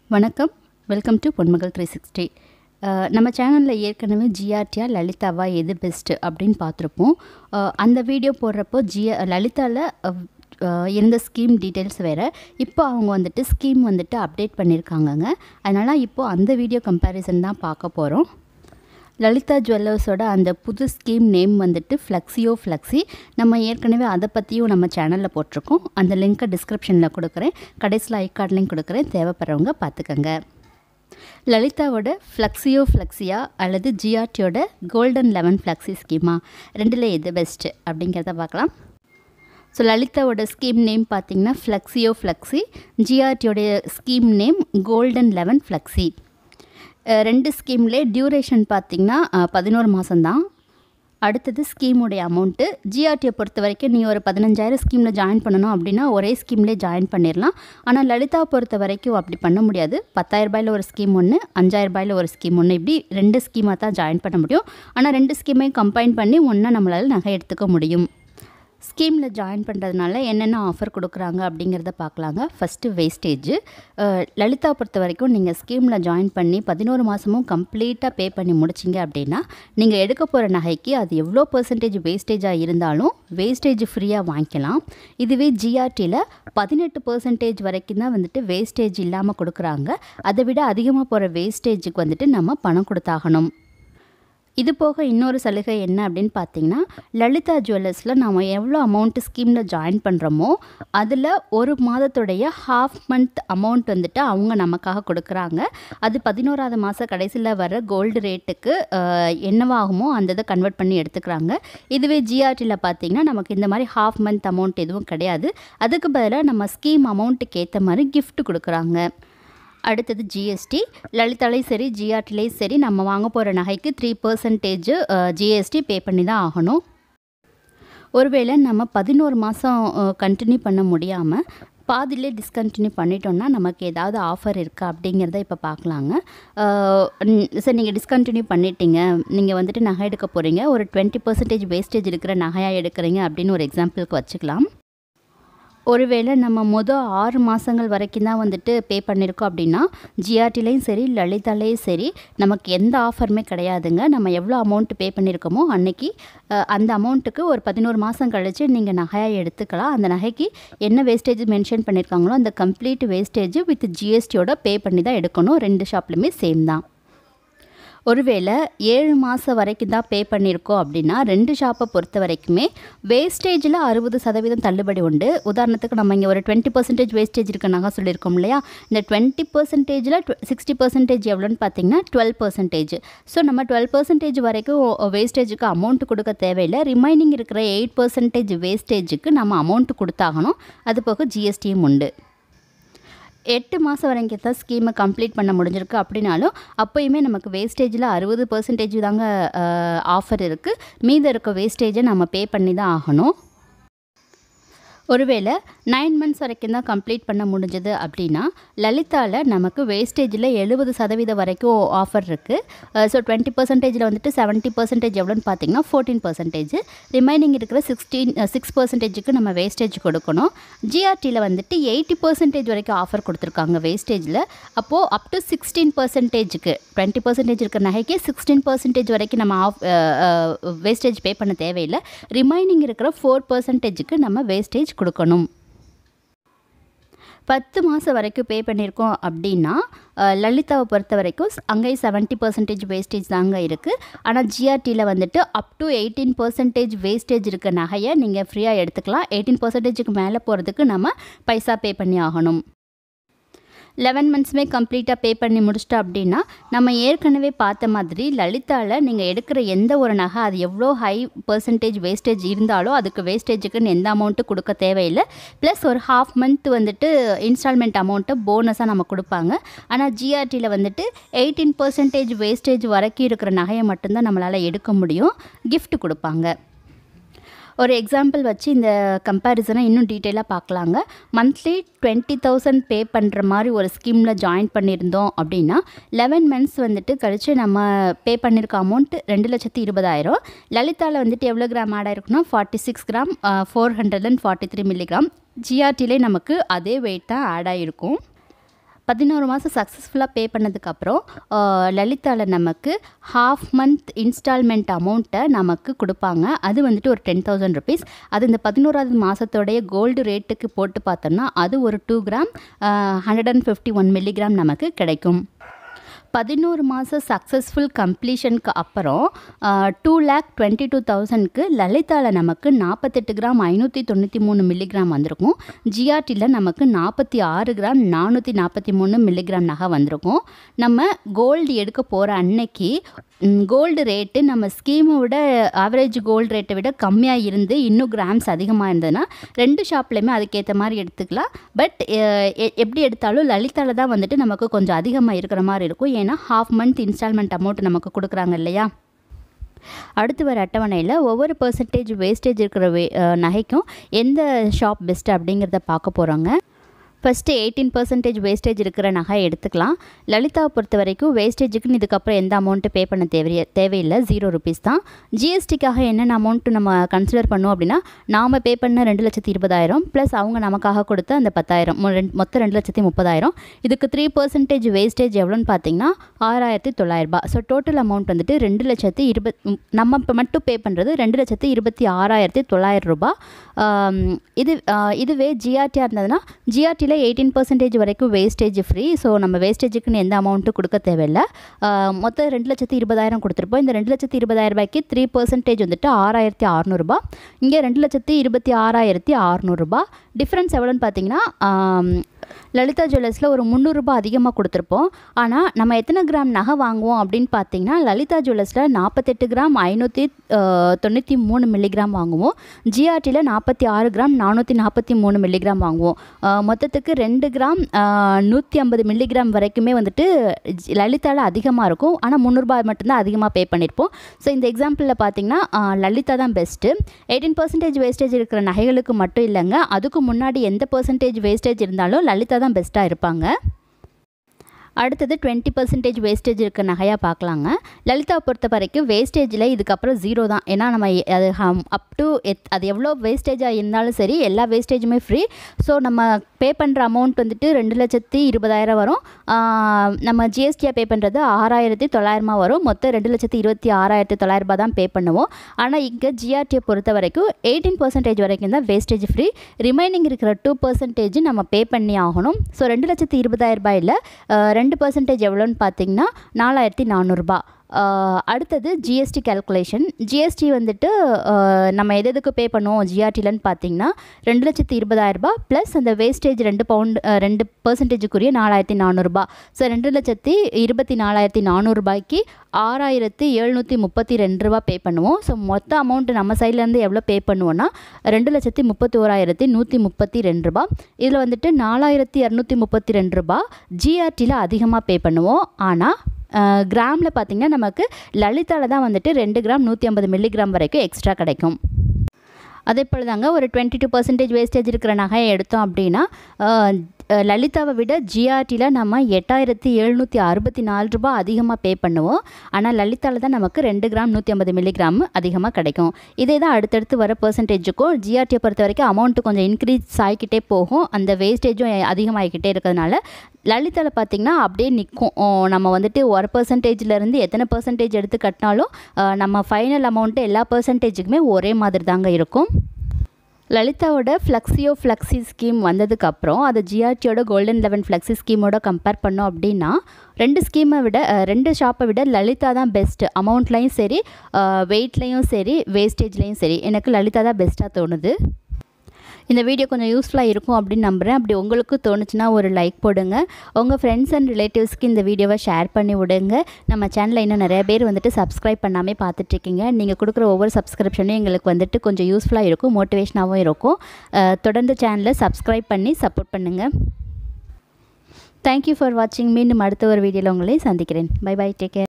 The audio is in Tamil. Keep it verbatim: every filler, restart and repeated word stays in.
வணக்கம், welcome to Ponmagal three sixty. நம்ம சேனலில் ஏற்கனவே ஜிஆர்டியா லலிதாவா எது பெஸ்ட்டு அப்படின்னு பார்த்துருப்போம். அந்த வீடியோ போடுறப்போ ஜியா லலிதாவில் இருந்த ஸ்கீம் டீட்டெயில்ஸ் வேறு. இப்போ அவங்க வந்துட்டு ஸ்கீம் வந்துட்டு அப்டேட் பண்ணியிருக்காங்கங்க. அதனால் இப்போது அந்த வீடியோ கம்பேரிசன் தான் பார்க்க போகிறோம். லலிதா ஜுவல்லர்ஸோட அந்த புது ஸ்கீம் நேம் வந்துட்டு ஃப்ளெக்ஸியோ ஃப்ளெக்ஸி. நம்ம ஏற்கனவே அதை பற்றியும் நம்ம சேனலில் போட்டிருக்கோம். அந்த லிங்க்கை டிஸ்கிரிப்ஷனில் கொடுக்குறேன், கடைசியில் ஐ கார்ட் லிங்க் கொடுக்குறேன், தேவைப்படுறவங்க பார்த்துக்கங்க. லலிதாவோட ஃப்ளெக்ஸியோ ஃப்ளெக்ஸியா அல்லது ஜிஆர்டியோட கோல்டன் லெவன் ஃப்ளெக்ஸி ஸ்கீமா, ரெண்டில் எது பெஸ்ட்டு அப்படிங்கிறத பார்க்கலாம். ஸோ லலிதாவோட ஸ்கீம் நேம் பார்த்திங்கன்னா ஃப்ளெக்ஸியோ ஃப்ளெக்ஸி, ஜிஆர்டியோடைய scheme name golden eleven flexi. ரெண்டு ஸ்கீம்லே டியூரேஷன் பார்த்திங்கன்னா பதினோரு மாதம்தான். அடுத்தது ஸ்கீமுடைய அமௌண்ட்டு. ஜிஆர்டியை பொறுத்த வரைக்கும் நீ ஒரு பதினஞ்சாயிரம் ஸ்கீமில் ஜாயின் பண்ணணும் அப்படின்னா ஒரே ஸ்கீம்லேயே ஜாயின் பண்ணிடலாம். ஆனால் லலிதாவை பொறுத்த வரைக்கும் அப்படி பண்ண முடியாது. பத்தாயிரம் ரூபாயில் ஒரு ஸ்கீம் ஒன்று, அஞ்சாயிரம் ரூபாயில் ஒரு ஸ்கீம் ஒன்று, இப்படி ரெண்டு ஸ்கீமாக தான் ஜாயின் பண்ண முடியும். ஆனால் ரெண்டு ஸ்கீமையும் கம்பைன் பண்ணி ஒன்றா நம்மளால் நகை எடுத்துக்க முடியும். ஸ்கீமில் ஜாயின் பண்ணுறதுனால என்னென்ன ஆஃபர் கொடுக்குறாங்க அப்படிங்கிறத பார்க்கலாங்க. First wastage. லலிதா பொறுத்த வரைக்கும் நீங்கள் ஸ்கீமில் ஜாயின் பண்ணி பதினோரு மாதமும் கம்ப்ளீட்டாக பே பண்ணி முடிச்சிங்க அப்படின்னா நீங்கள் எடுக்க போகிற நகைக்கு அது எவ்வளோ பர்சன்டேஜ் வேஸ்டேஜாக இருந்தாலும் வேஸ்டேஜ் ஃப்ரீயாக வாங்கிக்கலாம். இதுவே ஜிஆர்டியில் பதினெட்டு பர்சன்டேஜ் வரைக்கும் தான் வந்துட்டு வேஸ்டேஜ் இல்லாமல் கொடுக்குறாங்க. அதை விட அதிகமாக போகிற வேஸ்டேஜுக்கு வந்துட்டு நம்ம பணம் கொடுத்தாகணும். இது போக இன்னொரு சலுகை என்ன அப்படின்னு பார்த்தீங்கன்னா, லலிதா ஜுவல்லர்ஸில் நம்ம எவ்வளோ அமௌண்ட்டு ஸ்கீமில் ஜாயின் பண்ணுறோமோ அதில் ஒரு மாதத்துடைய ஹாஃப் மந்த் அமௌண்ட் வந்துட்டு அவங்க நமக்காக கொடுக்குறாங்க. அது பதினோராவது மாதம் கடைசியில் வர கோல்டு ரேட்டுக்கு என்னவாகுமோ அந்த இதை கன்வெர்ட் பண்ணி எடுத்துக்கிறாங்க. இதுவே ஜிஆர்டியில் பார்த்திங்கன்னா நமக்கு இந்த மாதிரி ஹாஃப் மந்த் அமௌண்ட் எதுவும் கிடையாது. அதுக்கு பதிலாக நம்ம ஸ்கீம் அமௌண்ட்டுக்கு ஏற்ற மாதிரி கிஃப்ட் கொடுக்குறாங்க. அடுத்தது ஜிஎஸ்டி. லலிதாலையும் சரி ஜிஆர்டிலையும் சரி நம்ம வாங்க போகிற நகைக்கு த்ரீ பர்சன்டேஜ் ஜிஎஸ்டி பே பண்ணி தான் ஆகணும். ஒருவேளை நம்ம பதினோரு மாதம் கண்டினியூ பண்ண முடியாமல் பாதிலே டிஸ்கண்டினியூ பண்ணிட்டோம்னா நமக்கு ஏதாவது ஆஃபர் இருக்கா அப்படிங்கிறத இப்போ பார்க்கலாங்க. சார் நீங்கள் டிஸ்கண்டினியூ பண்ணிட்டீங்க, நீங்கள் வந்துட்டு நகை எடுக்க போகிறீங்க, ஒரு டுவெண்ட்டி பர்சன்டேஜ் வேஸ்டேஜ் இருக்கிற நகையாக எடுக்கிறீங்க அப்படின்னு ஒரு எக்ஸாம்பிளுக்கு வச்சுக்கலாம். ஒருவேளை நம்ம மொதல் ஆறு மாதங்கள் வரைக்கும் தான் வந்துட்டு பே பண்ணியிருக்கோம் அப்படின்னா ஜிஆர்டிலையும் சரி லலிதாலையும் சரி நமக்கு எந்த ஆஃபருமே கிடையாதுங்க. நம்ம எவ்வளோ அமௌண்ட் பே பண்ணியிருக்கோமோ அன்னைக்கு அந்த அமௌண்ட்டுக்கு ஒரு பதினோரு மாதம் கழித்து நீங்கள் நகையாக எடுத்துக்கலாம். அந்த நகைக்கு என்ன வேஸ்டேஜ் மென்ஷன் பண்ணியிருக்காங்களோ அந்த கம்ப்ளீட் வேஸ்டேஜ் வித் ஜிஎஸ்டியோட பே பண்ணி தான் எடுக்கணும். ரெண்டு ஷாப்லையுமே சேம் தான். ஒருவேளை ஏழு மாதம் வரைக்கும் தான் பே பண்ணியிருக்கோம் அப்படின்னா ரெண்டு ஷாப்பை பொறுத்த வரைக்குமே வேஸ்டேஜில் அறுபது சதவீதம் தள்ளுபடி உண்டு. உதாரணத்துக்கு நம்ம இங்கே ஒரு டுவெண்ட்டி பர்சன்டேஜ் வேஸ்டேஜ் இருக்க நகை சொல்லியிருக்கோம் இல்லையா, இந்த டுவெண்ட்டி பர்சன்டேஜில் சிக்ஸ்டி பர்சன்டேஜ் எவ்வளோன்னு பார்த்தீங்கன்னா டுவெல் பர்சன்டேஜ். ஸோ நம்ம டுவெல் பர்சன்டேஜ் வரைக்கும் வேஸ்டேஜுக்கு அமௌண்ட் கொடுக்க தேவையில்லை. ரிமைனிங் இருக்கிற எயிட் பர்சன்டேஜ் வேஸ்டேஜுக்கு நம்ம அமௌண்ட் கொடுத்தாகணும். அது போக ஜிஎஸ்டியும் உண்டு. எட்டு மாதம் வரைக்கும் தான் ஸ்கீமை கம்ப்ளீட் பண்ண முடிஞ்சிருக்கு அப்படின்னாலும் அப்போயுமே நமக்கு வேஸ்டேஜில் அறுபது பர்சன்டேஜ் தாங்க ஆஃபர் இருக்குது. மீதம் இருக்க வேஸ்டேஜை நம்ம பே பண்ணி தான் ஆகணும். ஒருவேளை நைன் மந்த்ஸ் வரைக்கும் தான் கம்ப்ளீட் பண்ண முடிஞ்சது அப்படின்னா லலிதாவில் நமக்கு வேஸ்டேஜில் எழுபது சதவீதம் வரைக்கும் ஆஃபர் இருக்குது. ஸோ டுவெண்ட்டி பர்சன்டேஜில் வந்துட்டு செவன்ட்டி பர்சன்டேஜ் எவ்வளோன்னு பார்த்தீங்கன்னா ஃபோர்டீன் பர்சன்டேஜ். ரிமைனிங் இருக்கிற சிக்ஸ்டீன் சிக்ஸ் பர்சன்டேஜுக்கு நம்ம வேஸ்டேஜ் கொடுக்கணும். ஜிஆர்டியில் வந்துட்டு எயிட்டி பர்சன்டேஜ் வரைக்கும் ஆஃபர் கொடுத்துருக்காங்க வேஸ்டேஜில். அப்போது அப் டு சிக்ஸ்டீன் பர்சன்டேஜுக்கு டுவெண்ட்டி பர்சன்டேஜ் இருக்கிற நகைக்கு சிக்ஸ்டீன் பர்சன்டேஜ் வரைக்கும் நம்ம ஆஃப் வேஸ்டேஜ் பே பண்ண தேவையில்லை. ரிமைனிங் இருக்கிற ஃபோர் பர்சன்டேஜுக்கு நம்ம வேஸ்டேஜ் கொடுக்கணும். பத்து மாதம் வரைக்கும் பே பண்ணியிருக்கோம் அப்படின்னா லலிதாவை பொறுத்த வரைக்கும் அங்கேயும் செவன்ட்டி பர்சன்டேஜ் வேஸ்டேஜ் தாங்க இருக்குது. ஆனால் ஜிஆர்டியில் வந்துட்டு up to eighteen percentage wastage இருக்க நகையை நீங்கள் ஃப்ரீயாக எடுத்துக்கலாம். எயிட்டீன் பர்சன்டேஜுக்கு மேலே போகிறதுக்கு நம்ம பைசா பே பண்ணி ஆகணும். லெவன் மந்த்ஸுமே கம்ப்ளீட்டாக பே பண்ணி முடிச்சிட்டோம் அப்படின்னா நம்ம ஏற்கனவே பார்த்த மாதிரி லலிதாவில் நீங்கள் எடுக்கிற எந்த ஒரு நகை அது எவ்வளோ ஹை பர்சன்டேஜ் வேஸ்டேஜ் இருந்தாலும் அதுக்கு வேஸ்டேஜுக்குன்னு எந்த அமௌண்ட்டு கொடுக்க தேவையில்லை. ப்ளஸ் ஒரு ஹாஃப் மந்த் வந்துட்டு இன்ஸ்டால்மெண்ட் அமௌண்ட்டை போனஸாக நம்ம கொடுப்பாங்க. ஆனால் ஜிஆர்டியில் வந்துட்டு எயிட்டீன் பர்சன்டேஜ் வேஸ்டேஜ் வரைக்கும் இருக்கிற நகையை மட்டும்தான் நம்மளால் எடுக்க முடியும். கிஃப்ட் கொடுப்பாங்க. ஒரு எக்ஸாம்பிள் வச்சு இந்த கம்பேரிசனை இன்னும் டீட்டெயிலாக பார்க்கலாங்க. மந்த்லி டுவெண்ட்டி தௌசண்ட் பே பண்ணுற மாதிரி ஒரு ஸ்கீமில் ஜாயின் பண்ணியிருந்தோம் அப்படின்னா லெவன் மந்த்ஸ் வந்துட்டு கழித்து நம்ம பே பண்ணியிருக்க அமௌண்ட்டு ரெண்டு லட்சத்தி இருபதாயிரம். லலிதாவில் வந்துட்டு எவ்வளோ கிராம் ஆட் ஆயிருக்குன்னா forty six gram four hundred and forty three milligram. ஜிஆர்டிலே நமக்கு அதே வெயிட் தான் ஆட் ஆகிருக்கும். பதினோரு மாதம் சக்ஸஸ்ஃபுல்லாக பே பண்ணதுக்கப்புறம் லலிதாவில் நமக்கு ஹாஃப் மந்த் இன்ஸ்டால்மெண்ட் அமௌண்ட்டை நமக்கு கொடுப்பாங்க. அது வந்துட்டு ஒரு டென் தௌசண்ட் ருபீஸ். அது இந்த பதினோராவது மாதத்தோடைய கோல்டு ரேட்டுக்கு போட்டு பார்த்தோம்னா அது ஒரு two gram hundred and fifty one milligram நமக்கு கிடைக்கும். பதினோரு மாதம் சக்ஸஸ்ஃபுல் கம்ப்ளீஷனுக்கு அப்புறம் டூ லேக் டுவெண்ட்டி டூ தௌசண்ட்க்கு லலிதாவில் நமக்கு நாற்பத்தெட்டு கிராம் ஐநூற்றி தொண்ணூற்றி மூணு மில்லிகிராம் வந்திருக்கும். ஜிஆர்டியில் நமக்கு நாற்பத்தி ஆறு கிராம் நானூற்றி நாற்பத்தி மூணு மில்லிகிராம் நகை வந்திருக்கும். நம்ம கோல்டு எடுக்க போகிற அன்னைக்கு கோல்டு ரேட்டு நம்ம ஸ்கீமை விட ஆவரேஜ் கோல்டு ரேட்டை விட கம்மியாக இருந்து இன்னும் கிராம்ஸ் அதிகமாக இருந்ததுன்னா ரெண்டு ஷாப்லேயுமே அதுக்கேற்ற மாதிரி எடுத்துக்கலாம். பட் எப்படி எடுத்தாலும் லலிதாவில் தான் வந்துட்டு நமக்கு கொஞ்சம் அதிகமாக இருக்கிற மாதிரி இருக்கும். ஏன்னா ஹாஃப் மந்த் இன்ஸ்டால்மெண்ட் அமௌண்ட் நமக்கு கொடுக்குறாங்க இல்லையா. அடுத்து வர அட்டவணையில் ஒவ்வொரு பர்சன்டேஜ் வேஸ்டேஜ் இருக்கிற வே நகைக்கும் எந்த ஷாப் பெஸ்ட்டு அப்படிங்கிறத பார்க்க போகிறாங்க. ஃபஸ்ட்டு எயிட்டீன் பர்சன்டேஜ் வேஸ்டேஜ் இருக்கிற நகை எடுத்துக்கலாம். லலிதாவை பொறுத்த வரைக்கும் வேஸ்டேஜுக்குன்னு இதுக்கப்புறம் எந்த அமௌண்ட்டு பே பண்ண தேவைய தேவையில்லை ஜீரோ ருபீஸ் தான். ஜிஎஸ்டிக்காக என்னென்ன அமௌண்ட்டு நம்ம கன்சிடர் பண்ணோம் அப்படின்னா நாம் பே பண்ண ரெண்டு லட்சத்தி இருபதாயிரம் ப்ளஸ் அவங்க நமக்காக கொடுத்த அந்த பத்தாயிரம் மொத்தம் ரெண்டு லட்சத்தி முப்பதாயிரம். இதுக்கு த்ரீ பர்சன்டேஜ் வேஸ்டேஜ் எவ்வளோன்னு பார்த்தீங்கன்னா ஆறாயிரத்தி தொள்ளாயிரரூபா. ஸோ டோட்டல் அமௌண்ட் வந்துட்டு ரெண்டு லட்சத்தி இருபத் நம்ம இப்போ மட்டும் பே பண்ணுறது ரெண்டு லட்சத்தி இருபத்தி ஆறாயிரத்தி தொள்ளாயிரம் ரூபா. இது இதுவே ஜிஆர்டியாக இருந்ததுன்னா ஜிஆர்டியில் எயிட்டீன் பர்சன்டேஜ் வரைக்கும் வேஸ்டேஜ் ஃப்ரீ. ஸோ நம்ம வேஸ்டேஜுக்குன்னு எந்த அமௌண்ட்டும் கொடுக்க தேவையில்லை. மொத்தம் ரெண்டு லட்சத்தி இருபதாயிரம் கொடுத்துருப்போம். இந்த ரெண்டு லட்சத்தி இருபதாயிரம் ரூபாய்க்கு த்ரீ பர்சன்டேஜ் வந்துட்டு ஆறாயிரத்தி அறநூறுபா. இங்கே ரெண்டு லட்சத்தி இருபத்தி ஆறாயிரத்தி அறநூறுபா. டிஃப்ரென்ஸ் எவ்வளோன்னு பார்த்தீங்கன்னா லலிதா ஜுவல்லர்ஸில் ஒரு முந்நூறுரூபா அதிகமாக கொடுத்துருப்போம். ஆனால் நம்ம எத்தனை கிராம் நகை வாங்குவோம் அப்படின்னு பார்த்தீங்கன்னா லலிதா ஜுவல்லர்ஸில் நாற்பத்தெட்டு கிராம் ஐநூற்றி தொண்ணூற்றி மூணு மில்லிகிராம் வாங்குவோம். ஜிஆர்டியில் நாற்பத்தி ஆறு கிராம் நானூற்றி நாற்பத்தி மூணு மில்லிகிராம் வாங்குவோம். மொத்தத்துக்கு ரெண்டு கிராம் நூற்றி ஐம்பது மில்லிகிராம் வரைக்குமே வந்துட்டு லலிதாவில் அதிகமாக இருக்கும். ஆனால் முந்நூறுரூபா மட்டும்தான் அதிகமாக பே பண்ணியிருப்போம். ஸோ இந்த எக்ஸாம்பிளில் பார்த்தீங்கன்னா லலிதா தான் பெஸ்ட்டு. எயிட்டீன் பர்சன்டேஜ் வேஸ்டேஜ் இருக்கிற நகைகளுக்கு மட்டும் இல்லைங்க, அதுக்கு முன்னாடி எந்த பர்சன்டேஜ் வேஸ்டேஜ் இருந்தாலும் லலிதா தான் பெஸ்ட்டாக இருப்பாங்க. அடுத்தது டுவெண்ட்டி பர்சன்டேஜ் வேஸ்டேஜ் இருக்க நகையாக பார்க்கலாங்க. லலிதாவை பொறுத்த வரைக்கும் வேஸ்டேஜில் இதுக்கப்புறம் ஜீரோ தான். ஏன்னா நம்ம அது அப் டு எத் அது எவ்வளோ வேஸ்டேஜாக இருந்தாலும் சரி எல்லா வேஸ்டேஜுமே ஃப்ரீ. ஸோ நம்ம பே பண்ணுற அமௌண்ட் வந்துட்டு ரெண்டு லட்சத்தி இருபதாயிரம் வரும். நம்ம ஜிஎஸ்டியாக பே பண்ணுறது ஆறாயிரத்தி தொள்ளாயிரமாக வரும். மொத்தம் ரெண்டு லட்சத்தி இருபத்தி ஆறாயிரத்தி தொள்ளாயிரரூபா தான் பே பண்ணுவோம். ஆனால் இங்கே ஜிஆர்டியை பொறுத்த வரைக்கும் எயிட்டீன் பர்சன்டேஜ் வரைக்கும் தான் வேஸ்டேஜ் ஃப்ரீ. ரிமைனிங் இருக்கிற டூ பர்சன்டேஜ் நம்ம பே பண்ணி ஆகணும். ஸோ ரெண்டு லட்சத்தி இருபதாயிரம் ரூபாயில் ரெண்டு பர்சன்டேஜ் எவ்வளோன்னு பார்த்தீங்கன்னா நாலாயிரத்தி நானூறுரூபா. அடுத்தது ஜிஎஸ்டி கேல்குலேஷன். ஜிஎஸ்டி வந்துட்டு நம்ம எது எதுக்கு பே பண்ணுவோம் ஜிஆர்டிலன்னு பார்த்தீங்கன்னா ரெண்டு லட்சத்தி இருபதாயிரரூபா ப்ளஸ் அந்த வேஸ்டேஜ் ரெண்டு பவுண்ட் ரெண்டு பர்சன்டேஜுக்குரிய நாலாயிரத்தி நானூறுரூபா. ஸோ ரெண்டு லட்சத்தி இருபத்தி நாலாயிரத்தி நானூறுரூபாய்க்கு ஆறாயிரத்தி எழுநூற்றி முப்பத்தி ரெண்டு ரூபா பே பண்ணுவோம். ஸோ மொத்த அமௌண்ட்டு நம்ம சைட்லேருந்து எவ்வளோ பே பண்ணுவோன்னா ரெண்டு லட்சத்தி முப்பத்தி ஓராயிரத்தி நூற்றி முப்பத்தி ரெண்டு ரூபா. இதில் வந்துட்டு நாலாயிரத்தி இரநூத்தி முப்பத்தி ரெண்டு ரூபா ஜிஆர்டியில் அதிகமாக பே பண்ணுவோம். ஆனால் கிராமில் பார்த்திங்கன்னா நமக்கு லலிதாவில் தான் வந்துட்டு ரெண்டு கிராம் நூற்றி ஐம்பது மில்லிகிராம் வரைக்கும் எக்ஸ்ட்ரா கிடைக்கும். அதே போல் தாங்க ஒரு டுவெண்ட்டி டூ பர்சன்டேஜ் வேஸ்டேஜ் இருக்கிற நகையை எடுத்தோம் அப்படின்னா லலிதாவை விட ஜிஆர்டியில் நம்ம எட்டாயிரத்தி எழுநூற்றி அறுபத்தி நாலு ரூபா அதிகமாக பே பண்ணுவோம். ஆனால் லலிதாவில் தான் நமக்கு ரெண்டு கிராம் நூற்றி ஐம்பது மில்லிகிராம் அதிகமாக கிடைக்கும். இதே தான் அடுத்தடுத்து வர பர்சன்டேஜுக்கும் ஜிஆர்டியை பொறுத்த வரைக்கும் அமௌண்ட்டு கொஞ்சம் இன்க்ரீஸ் ஆகிக்கிட்டே போகும். அந்த வேஸ்டேஜும் அதிகமாகிக்கிட்டே இருக்கிறதுனால லலிதாவில் பார்த்திங்கன்னா அப்படியே நிற்கும். நம்ம வந்துட்டு ஒரு பர்சன்டேஜ்லேருந்து எத்தனை பர்சன்டேஜ் எடுத்து கட்டினாலும் நம்ம ஃபைனல் அமௌண்ட்டு எல்லா பர்சன்டேஜுக்குமே ஒரே மாதிரி தாங்க இருக்கும். லலிதாவோட ஃப்ளெக்ஸியோ ஃப்ளெக்ஸி ஸ்கீம் வந்ததுக்கப்புறம் அதை ஜிஆர்டியோட கோல்டன் லெவன் ஃப்ளெக்ஸி ஸ்கீமோட கம்பேர் பண்ணோம் அப்படின்னா ரெண்டு ஸ்கீமை விட ரெண்டு ஷாப்பை விட லலிதா தான் பெஸ்ட்டு. அமௌண்ட்லேயும் சரி வெயிட்லேயும் சரி வேஸ்டேஜ்லேயும் சரி எனக்கு லலிதா தான் பெஸ்ட்டாக தோணுது. இந்த வீடியோ கொஞ்சம் யூஸ்ஃபுல்லாக இருக்கும் அப்படின்னு நம்புகிறேன். அப்படி உங்களுக்கு தோணுச்சுன்னா ஒரு லைக் போடுங்க. உங்கள் ஃப்ரெண்ட்ஸ் அண்ட் ரிலேட்டிவ்ஸ்க்கு இந்த வீடியோவை ஷேர் பண்ணி விடுங்க. நம்ம சேனலில் இன்னும் நிறைய பேர் வந்துட்டு சப்ஸ்கிரைப் பண்ணாமே பார்த்துட்ருக்கீங்க. நீங்கள் கொடுக்குற ஒவ்வொரு சப்ஸ்கிரிப்ஷனும் எங்களுக்கு வந்துட்டு கொஞ்சம் யூஸ்ஃபுல்லாக இருக்கும், மோட்டிவேஷனாகவும் இருக்கும். தொடர்ந்து சேனலை சப்ஸ்கிரைப் பண்ணி சப்போர்ட் பண்ணுங்கள். தேங்க்யூ ஃபார் வாட்சிங். மீண்டும் அடுத்த ஒரு வீடியோவில் உங்களை சந்திக்கிறேன். Bye bye, take care.